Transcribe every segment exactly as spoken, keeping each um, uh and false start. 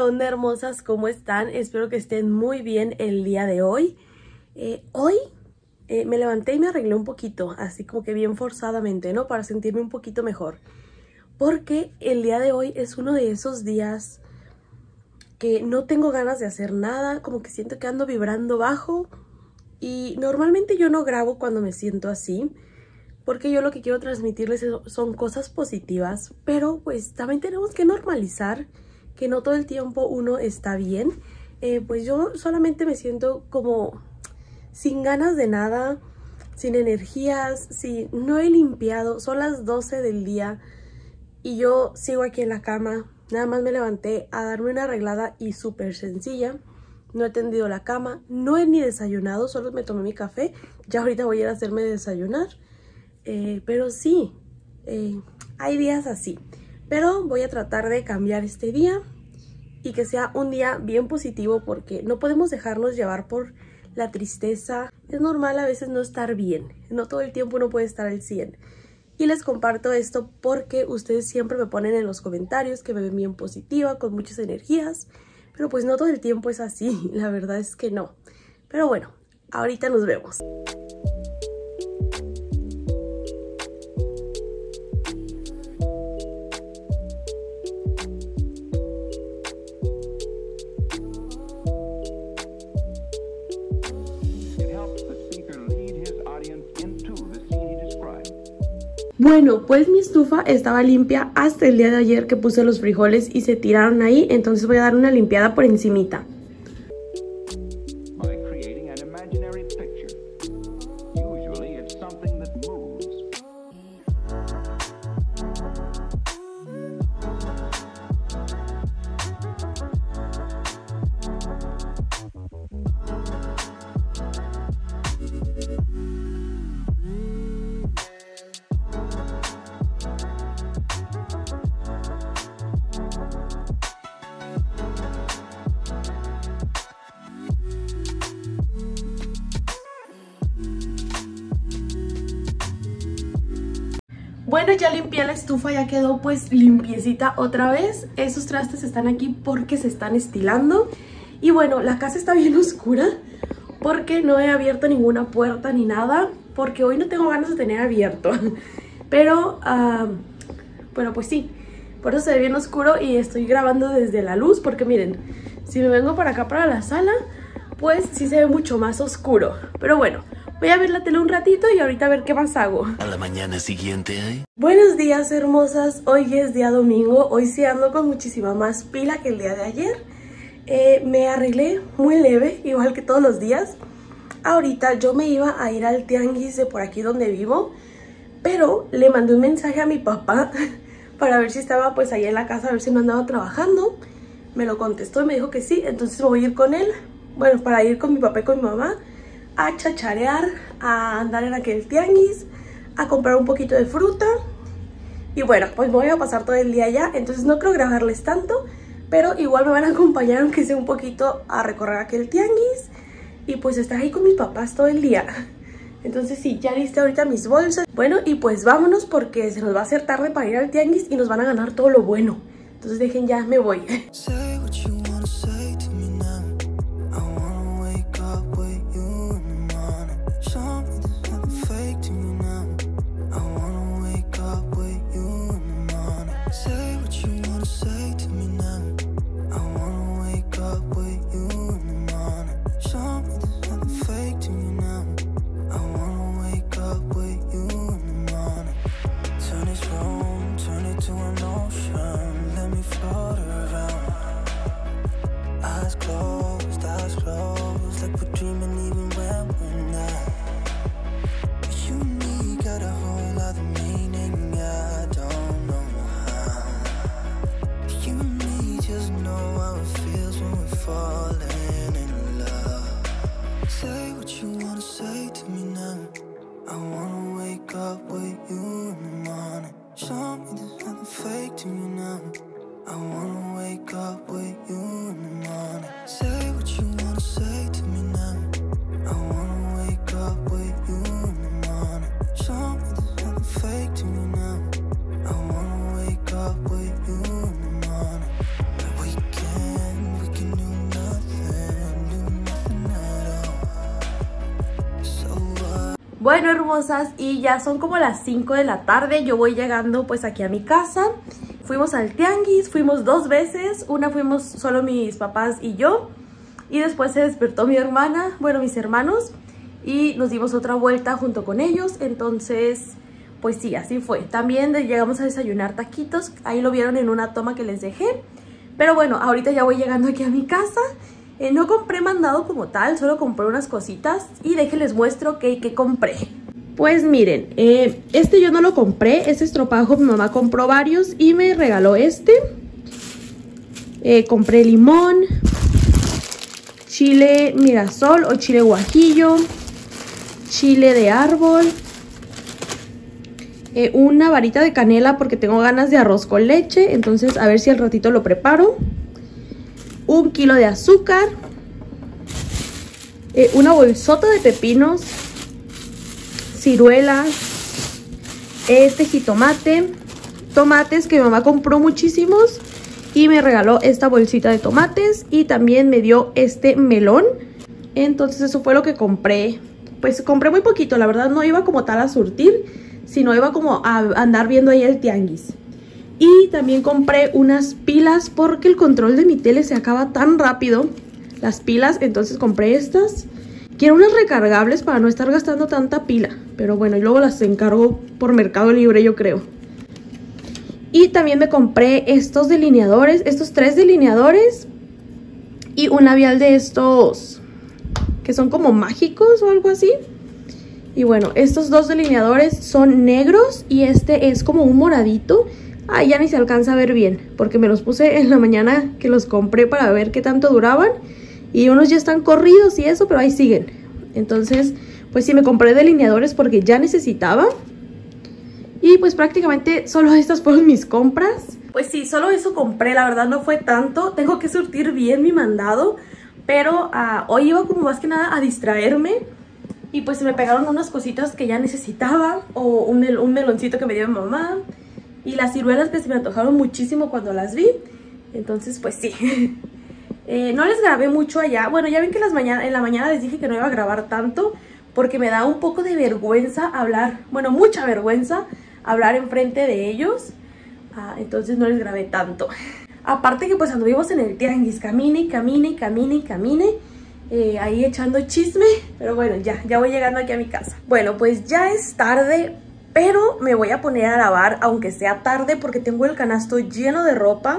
onda, hermosas? ¿Cómo están? Espero que estén muy bien el día de hoy. Eh, hoy eh, me levanté y me arreglé un poquito, así como que bien forzadamente, ¿no? Para sentirme un poquito mejor. Porque el día de hoy es uno de esos días que no tengo ganas de hacer nada, como que siento que ando vibrando bajo. Y normalmente yo no grabo cuando me siento así, porque yo lo que quiero transmitirles son cosas positivas, pero pues también tenemos que normalizar que no todo el tiempo uno está bien. Eh, pues yo solamente me siento como sin ganas de nada, sin energías, sin, no he limpiado, son las doce del día y yo sigo aquí en la cama. Nada más me levanté a darme una arreglada y súper sencilla. No he tendido la cama, no he ni desayunado, solo me tomé mi café. Ya ahorita voy a ir a hacerme desayunar. Eh, pero sí, eh, hay días así. Pero voy a tratar de cambiar este día y que sea un día bien positivo, porque no podemos dejarnos llevar por la tristeza. Es normal a veces no estar bien, no todo el tiempo uno puede estar al cien. Y les comparto esto porque ustedes siempre me ponen en los comentarios que me ven bien positiva, con muchas energías. Pero pues no todo el tiempo es así, la verdad es que no. Pero bueno, ahorita nos vemos. Bueno, pues mi estufa estaba limpia hasta el día de ayer que puse los frijoles y se tiraron ahí, entonces voy a dar una limpiada por encimita. Bueno, ya limpié la estufa, ya quedó pues limpiecita otra vez. Esos trastes están aquí porque se están estilando. Y bueno, la casa está bien oscura porque no he abierto ninguna puerta ni nada, porque hoy no tengo ganas de tener abierto. Pero, uh, bueno, pues sí, por eso se ve bien oscuro y estoy grabando desde la luz, porque miren, si me vengo para acá, para la sala, pues sí se ve mucho más oscuro. Pero bueno, voy a ver la tele un ratito y ahorita a ver qué más hago. A la mañana siguiente, ¿eh? Buenos días, hermosas. Hoy es día domingo. Hoy sí ando con muchísima más pila que el día de ayer. Eh, me arreglé muy leve, igual que todos los días. Ahorita yo me iba a ir al tianguis de por aquí donde vivo, pero le mandé un mensaje a mi papá para ver si estaba pues ahí en la casa, a ver si no andaba trabajando. Me lo contestó y me dijo que sí, entonces voy a ir con él. Bueno, para ir con mi papá y con mi mamá a chacharear, a andar en aquel tianguis, a comprar un poquito de fruta. Y bueno, pues me voy a pasar todo el día allá, entonces no creo grabarles tanto, pero igual me van a acompañar aunque sea un poquito a recorrer aquel tianguis y pues estar ahí con mis papás todo el día. Entonces sí, ya listé ahorita mis bolsas. Bueno, y pues vámonos porque se nos va a hacer tarde para ir al tianguis y nos van a ganar todo lo bueno. Entonces dejen ya, me voy. Bueno, hermosas, y ya son como las cinco de la tarde. Yo voy llegando pues aquí a mi casa. Fuimos al tianguis, fuimos dos veces. Una fuimos solo mis papás y yo, y después se despertó mi hermana, bueno, mis hermanos, y nos dimos otra vuelta junto con ellos. Entonces, pues sí, así fue. También llegamos a desayunar taquitos. Ahí lo vieron en una toma que les dejé. Pero bueno, ahorita ya voy llegando aquí a mi casa. Eh, no compré mandado como tal, solo compré unas cositas y déjenles muestro qué, qué compré. Pues miren, eh, este yo no lo compré, este estropajo mi mamá compró varios y me regaló este. Eh, compré limón, chile mirasol o chile guajillo, chile de árbol, eh, una varita de canela porque tengo ganas de arroz con leche, entonces a ver si al ratito lo preparo. Un kilo de azúcar, eh, una bolsota de pepinos, ciruelas, este jitomate, tomates que mi mamá compró muchísimos y me regaló esta bolsita de tomates, y también me dio este melón. Entonces eso fue lo que compré. Pues compré muy poquito, la verdad no iba como tal a surtir, sino iba como a andar viendo ahí el tianguis. Y también compré unas pilas porque el control de mi tele se acaba tan rápido, las pilas, entonces compré estas. Quiero unas recargables para no estar gastando tanta pila, pero bueno, y luego las encargo por Mercado Libre, yo creo. Y también me compré estos delineadores, estos tres delineadores y un labial de estos que son como mágicos o algo así. Y bueno, estos dos delineadores son negros y este es como un moradito. Ah, ya ni se alcanza a ver bien, porque me los puse en la mañana que los compré para ver qué tanto duraban. Y unos ya están corridos y eso, pero ahí siguen. Entonces, pues sí, me compré delineadores porque ya necesitaba. Y pues prácticamente solo estas fueron mis compras. Pues sí, solo eso compré, la verdad no fue tanto. Tengo que surtir bien mi mandado, pero uh, hoy iba como más que nada a distraerme. Y pues se me pegaron unas cositas que ya necesitaba, o un, mel un meloncito que me dio mi mamá. Y las ciruelas que se me antojaron muchísimo cuando las vi. Entonces, pues sí. eh, no les grabé mucho allá. Bueno, ya ven que las mañana, en la mañana les dije que no iba a grabar tanto, porque me da un poco de vergüenza hablar. Bueno, mucha vergüenza hablar enfrente de ellos. Ah, entonces no les grabé tanto. Aparte que pues anduvimos en el tianguis. Camine, camine, camine, camine. Eh, ahí echando chisme. Pero bueno, ya, ya voy llegando aquí a mi casa. Bueno, pues ya es tarde, pero me voy a poner a lavar, aunque sea tarde, porque tengo el canasto lleno de ropa.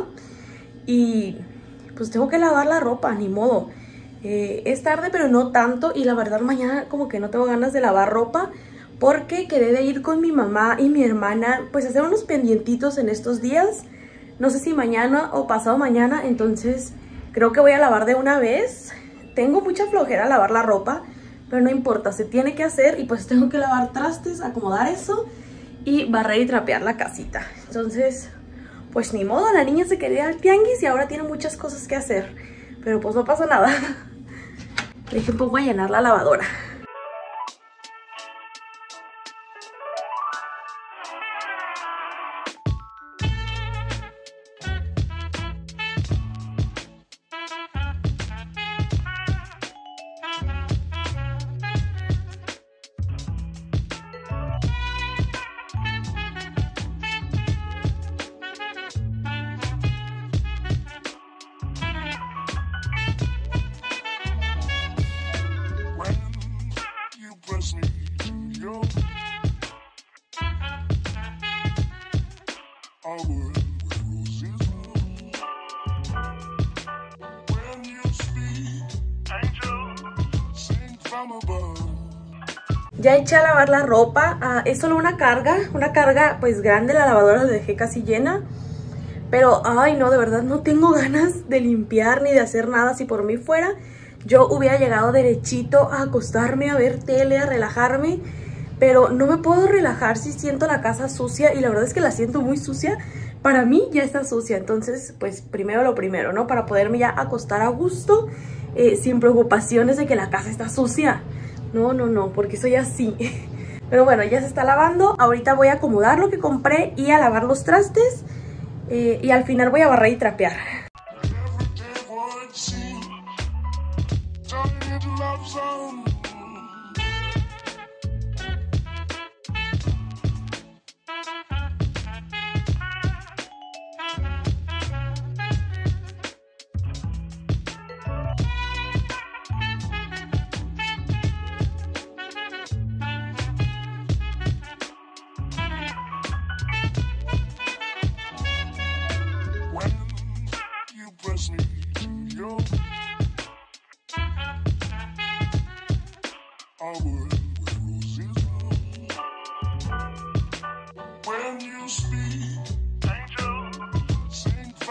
Y pues tengo que lavar la ropa, ni modo. Eh, es tarde, pero no tanto. Y la verdad mañana como que no tengo ganas de lavar ropa, porque quedé de ir con mi mamá y mi hermana, pues a hacer unos pendientitos en estos días. No sé si mañana o pasado mañana, entonces creo que voy a lavar de una vez. Tengo mucha flojera lavar la ropa, pero no importa, se tiene que hacer. Y pues tengo que lavar trastes, acomodar eso y barrer y trapear la casita. Entonces, pues ni modo, la niña se quería ir al tianguis y ahora tiene muchas cosas que hacer. Pero pues no pasa nada. Deje un poco a llenar la lavadora. Ya eché a lavar la ropa. uh, Es solo una carga, una carga pues grande. La lavadora la dejé casi llena. Pero ay no, de verdad no tengo ganas de limpiar ni de hacer nada. Si por mí fuera, yo hubiera llegado derechito a acostarme, a ver tele, a relajarme. Pero no me puedo relajar si siento la casa sucia. Y la verdad es que la siento muy sucia. Para mí ya está sucia. Entonces pues primero lo primero, ¿no? Para poderme ya acostar a gusto, eh, sin preocupaciones de que la casa está sucia. No, no, no, porque soy así. Pero bueno, ya se está lavando. Ahorita voy a acomodar lo que compré y a lavar los trastes. Eh, y al final voy a barrer y trapear.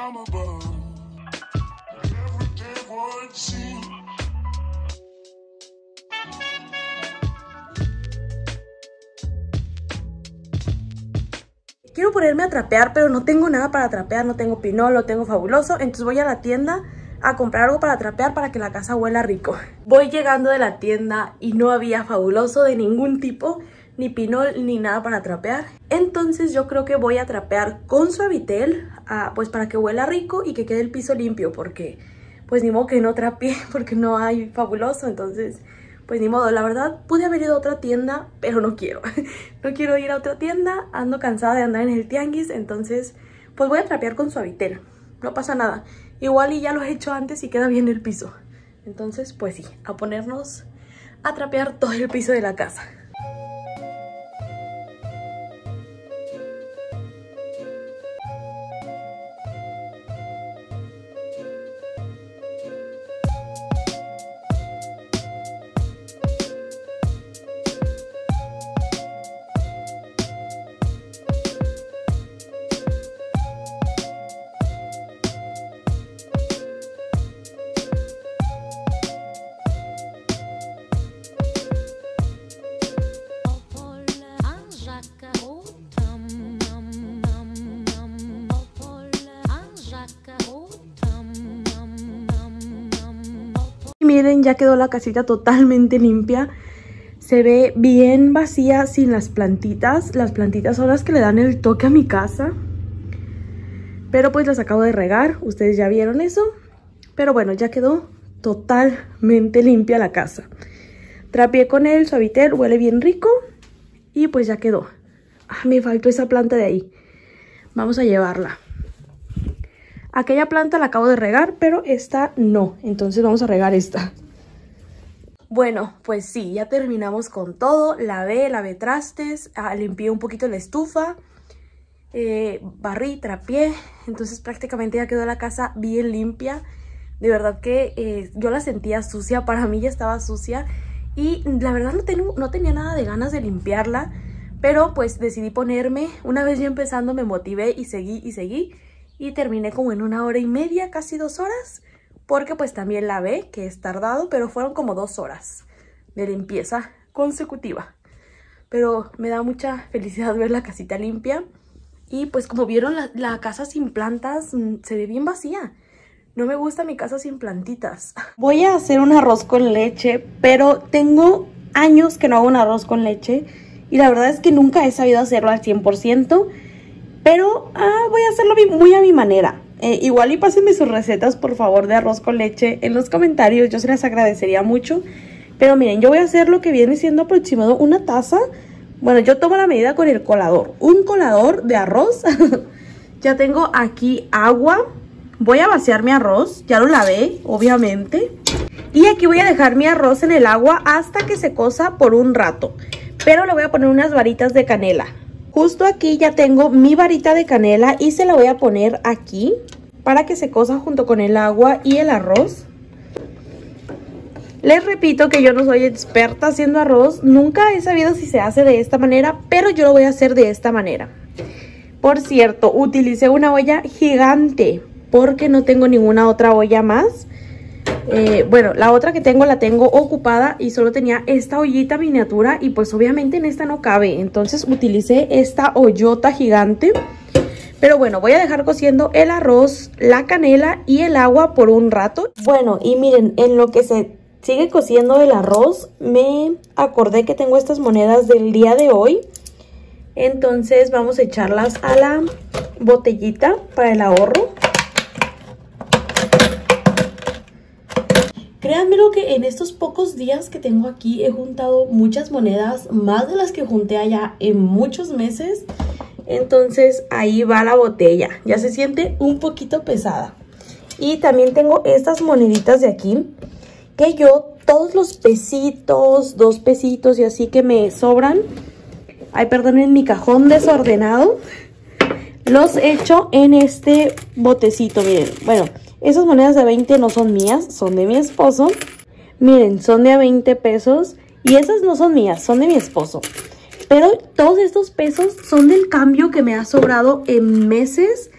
Quiero ponerme a trapear, pero no tengo nada para trapear, no tengo pinol, no tengo fabuloso, entonces voy a la tienda a comprar algo para trapear para que la casa huela rico. Voy llegando de la tienda y no había fabuloso de ningún tipo, ni pinol, ni nada para trapear. Entonces yo creo que voy a trapear con Suavitel, uh, pues para que huela rico y que quede el piso limpio, porque pues ni modo que no trapeé porque no hay fabuloso, entonces pues ni modo. La verdad pude haber ido a otra tienda, pero no quiero. No quiero ir a otra tienda, ando cansada de andar en el tianguis, entonces pues voy a trapear con Suavitel. No pasa nada. Igual y ya lo he hecho antes y queda bien el piso. Entonces pues sí, a ponernos a trapear todo el piso de la casa. Miren, ya quedó la casita totalmente limpia. Se ve bien vacía sin las plantitas. Las plantitas son las que le dan el toque a mi casa. Pero pues las acabo de regar. Ustedes ya vieron eso. Pero bueno, ya quedó totalmente limpia la casa. Trapeé con el Suavitel, huele bien rico. Y pues ya quedó. Ah, me faltó esa planta de ahí. Vamos a llevarla. Aquella planta la acabo de regar, pero esta no. Entonces vamos a regar esta. Bueno, pues sí, ya terminamos con todo. Lavé, lavé trastes, ah, limpié un poquito la estufa, eh, barrí, trapié. Entonces prácticamente ya quedó la casa bien limpia. De verdad que eh, yo la sentía sucia, para mí ya estaba sucia. Y la verdad no, ten, no tenía nada de ganas de limpiarla. Pero pues decidí ponerme. Una vez ya empezando me motivé y seguí y seguí. Y terminé como en una hora y media, casi dos horas. Porque pues también lavé, que es tardado, pero fueron como dos horas de limpieza consecutiva. Pero me da mucha felicidad ver la casita limpia. Y pues como vieron, la, la casa sin plantas mmm, se ve bien vacía. No me gusta mi casa sin plantitas. Voy a hacer un arroz con leche, pero tengo años que no hago un arroz con leche. Y la verdad es que nunca he sabido hacerlo al cien por ciento. Pero ah, voy a hacerlo muy a mi manera. Eh, igual y pásenme sus recetas, por favor, de arroz con leche en los comentarios. Yo se las agradecería mucho. Pero miren, yo voy a hacer lo que viene siendo aproximado una taza. Bueno, yo tomo la medida con el colador. Un colador de arroz. Ya tengo aquí agua. Voy a vaciar mi arroz. Ya lo lavé, obviamente. Y aquí voy a dejar mi arroz en el agua hasta que se cosa por un rato. Pero le voy a poner unas varitas de canela. Justo aquí ya tengo mi varita de canela y se la voy a poner aquí para que se cosa junto con el agua y el arroz. Les repito que yo no soy experta haciendo arroz, nunca he sabido si se hace de esta manera, pero yo lo voy a hacer de esta manera. Por cierto, utilicé una olla gigante porque no tengo ninguna otra olla más. Eh, bueno, la otra que tengo la tengo ocupada y solo tenía esta ollita miniatura y pues obviamente en esta no cabe. Entonces utilicé esta ollota gigante. Pero bueno, voy a dejar cociendo el arroz, la canela y el agua por un rato. Bueno, y miren, en lo que se sigue cociendo el arroz, me acordé que tengo estas monedas del día de hoy. Entonces vamos a echarlas a la botellita para el ahorro. Créanme lo que en estos pocos días que tengo aquí he juntado muchas monedas, más de las que junté allá en muchos meses. Entonces ahí va la botella, ya se siente un poquito pesada. Y también tengo estas moneditas de aquí, que yo todos los pesitos, dos pesitos y así que me sobran, ay perdonen mi cajón desordenado, los echo en este botecito, miren, bueno. Esas monedas de veinte no son mías, son de mi esposo. Miren, son de a veinte pesos. Y esas no son mías, son de mi esposo. Pero todos estos pesos son del cambio que me ha sobrado en meses.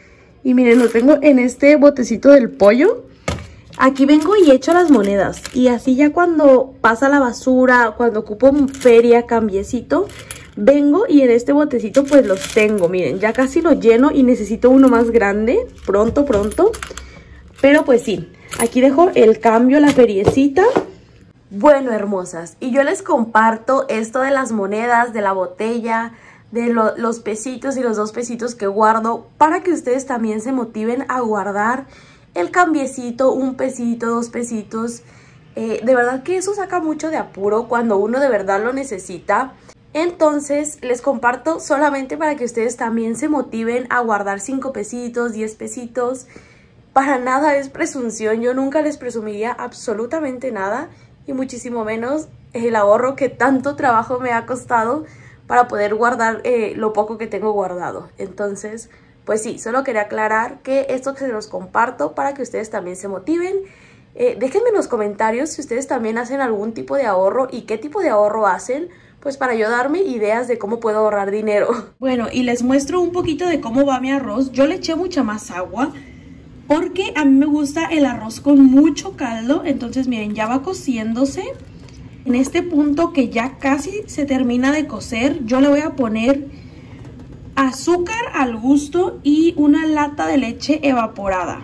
Y miren, lo tengo en este botecito del pollo. Aquí vengo y echo las monedas. Y así ya cuando pasa la basura, cuando ocupo feria, cambiecito, vengo y en este botecito pues los tengo. Miren, ya casi lo lleno y necesito uno más grande. Pronto, pronto. Pero pues sí, aquí dejo el cambio, la feriecita. Bueno, hermosas, y yo les comparto esto de las monedas, de la botella, de lo, los pesitos y los dos pesitos que guardo, para que ustedes también se motiven a guardar el cambiecito, un pesito, dos pesitos. Eh, de verdad que eso saca mucho de apuro cuando uno de verdad lo necesita. Entonces les comparto solamente para que ustedes también se motiven a guardar cinco pesitos, diez pesitos. Para nada es presunción, yo nunca les presumiría absolutamente nada. Y muchísimo menos el ahorro que tanto trabajo me ha costado para poder guardar eh, lo poco que tengo guardado. Entonces, pues sí, solo quería aclarar que esto se los comparto para que ustedes también se motiven. Eh, déjenme en los comentarios si ustedes también hacen algún tipo de ahorro y qué tipo de ahorro hacen, pues para yo darme ideas de cómo puedo ahorrar dinero. Bueno, y les muestro un poquito de cómo va mi arroz. Yo le eché mucha más agua, porque a mí me gusta el arroz con mucho caldo. Entonces miren, ya va cociéndose. En este punto que ya casi se termina de cocer, yo le voy a poner azúcar al gusto y una lata de leche evaporada.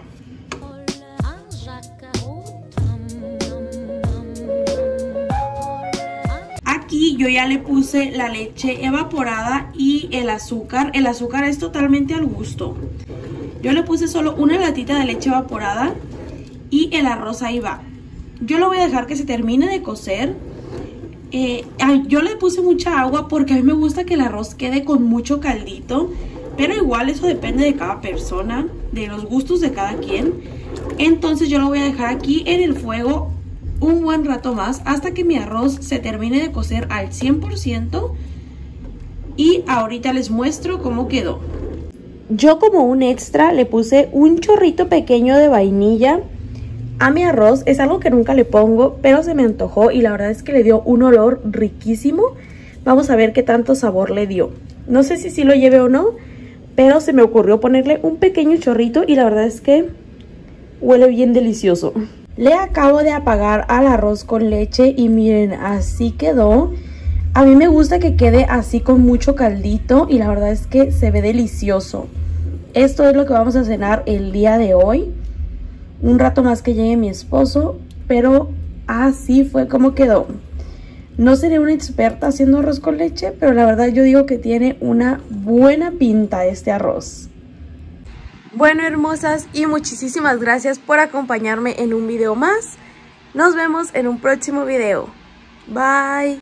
Aquí yo ya le puse la leche evaporada y el azúcar. El azúcar es totalmente al gusto. Yo le puse solo una latita de leche evaporada y el arroz ahí va. Yo lo voy a dejar que se termine de cocer. Eh, yo le puse mucha agua porque a mí me gusta que el arroz quede con mucho caldito. Pero igual eso depende de cada persona, de los gustos de cada quien. Entonces yo lo voy a dejar aquí en el fuego un buen rato más hasta que mi arroz se termine de cocer al cien por ciento. Y ahorita les muestro cómo quedó. Yo como un extra le puse un chorrito pequeño de vainilla a mi arroz. Es algo que nunca le pongo, pero se me antojó y la verdad es que le dio un olor riquísimo. Vamos a ver qué tanto sabor le dio. No sé si sí lo lleve o no, pero se me ocurrió ponerle un pequeño chorrito y la verdad es que huele bien delicioso. Le acabo de apagar al arroz con leche y miren, así quedó. A mí me gusta que quede así con mucho caldito y la verdad es que se ve delicioso. Esto es lo que vamos a cenar el día de hoy. Un rato más que llegue mi esposo, pero así fue como quedó. No seré una experta haciendo arroz con leche, pero la verdad yo digo que tiene una buena pinta este arroz. Bueno, hermosas, y muchísimas gracias por acompañarme en un video más. Nos vemos en un próximo video. Bye.